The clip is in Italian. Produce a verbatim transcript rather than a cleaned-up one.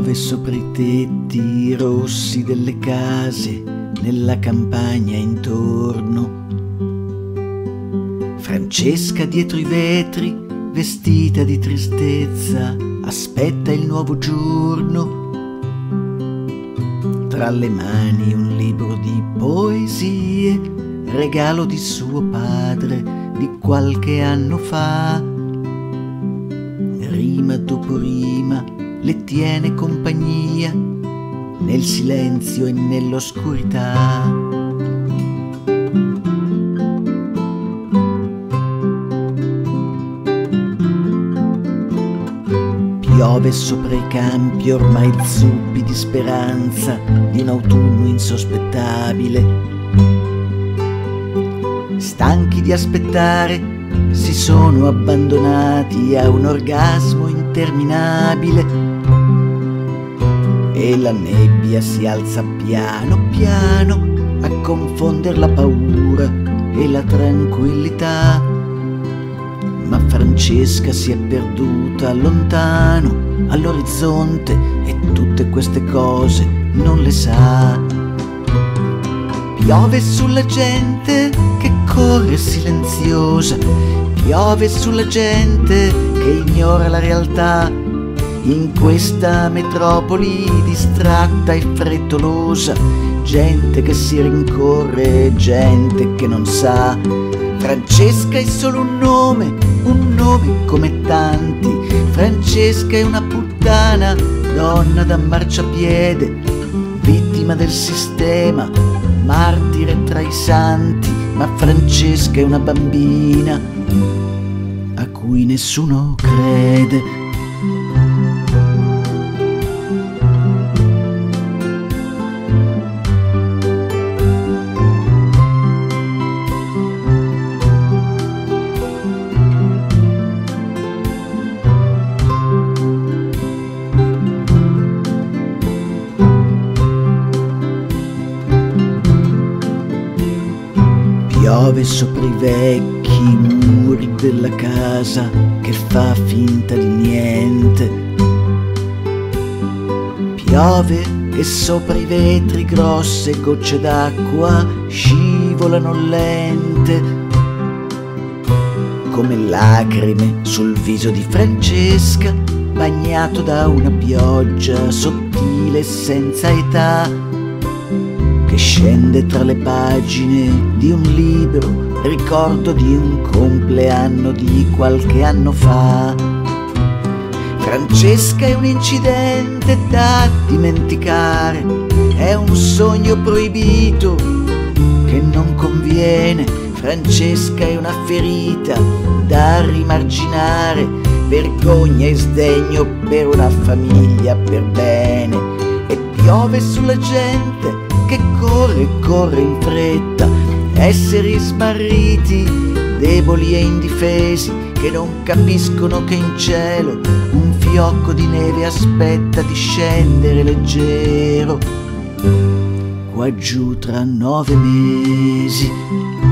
Piove sopra i tetti rossi delle case, nella campagna intorno. Francesca dietro i vetri, vestita di tristezza, aspetta il nuovo giorno. Tra le mani un libro di poesie, regalo di suo padre di qualche anno fa. Rima dopo rima le tiene compagnia nel silenzio e nell'oscurità. Piove sopra i campi ormai zuppi di speranza di un autunno insospettabile. Stanchi di aspettare, si sono abbandonati a un orgasmo interminabile. E la nebbia si alza piano piano a confondere la paura e la tranquillità. Ma Francesca si è perduta lontano all'orizzonte e tutte queste cose non le sa. Piove sulla gente che corre silenziosa, piove sulla gente che ignora la realtà. In questa metropoli distratta e frettolosa, gente che si rincorre, gente che non sa. Francesca è solo un nome, un nome come tanti. Francesca è una puttana, donna da marciapiede, vittima del sistema, martire tra i santi. Ma Francesca è una bambina a cui nessuno crede. Piove sopra i vecchi muri della casa che fa finta di niente. Piove e sopra i vetri grosse gocce d'acqua scivolano lente come lacrime sul viso di Francesca, bagnato da una pioggia sottile e senza età, che scende tra le pagine di un libro, ricordo di un compleanno di qualche anno fa. Francesca è un incidente da dimenticare, è un sogno proibito che non conviene. Francesca è una ferita da rimarginare, vergogna e sdegno per una famiglia per bene. E piove sulla gente che corre, corre in fretta, esseri smarriti, deboli e indifesi, che non capiscono che in cielo un fiocco di neve aspetta di scendere leggero, qua giù tra nove mesi.